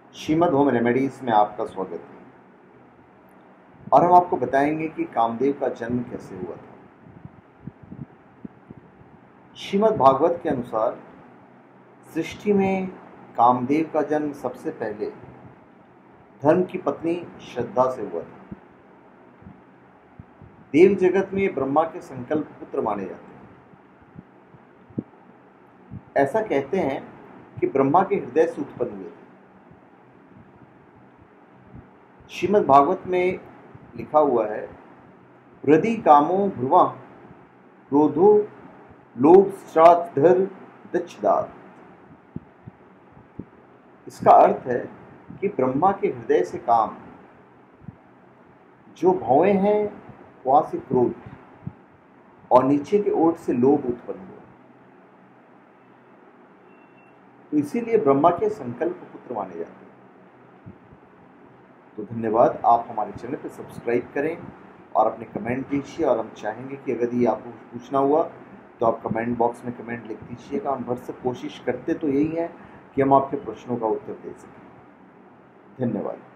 Shrimad home remedies में आपका स्वागत है। और हम आपको बताएंगे कि कामदेव का जन्म कैसे हुआ था। श्रीमद् भागवत के अनुसार सृष्टि में कामदेव का जन्म सबसे पहले धर्म की पत्नी श्रद्धा से हुआ था। देव जगत में ब्रह्मा के संकल्प पुत्र माने जाते हैं। ऐसा कहते हैं कि ब्रह्मा के हृदय से उत्पन्न हुए थे। श्रीमद् भागवत में लिखा हुआ है, हृदि कामो भ्रुवा क्रोधो लोभ श्राद्धर दक्षदात। इसका अर्थ है कि ब्रह्मा के हृदय से काम, जो भौएं हैं वहां से क्रोध और नीचे के ओठ से लोभ उत्पन्न हुआ। तो इसीलिए ब्रह्मा के संकल्प पुत्र माने जाते हैं। तो धन्यवाद। आप हमारे चैनल पर सब्सक्राइब करें और अपने कमेंट दीजिए। और हम चाहेंगे कि अगर ये आपको पूछना हुआ तो आप कमेंट बॉक्स में कमेंट लिख दीजिएगा। हम भरसक कोशिश करते तो यही है कि हम आपके प्रश्नों का उत्तर दे सकें। धन्यवाद।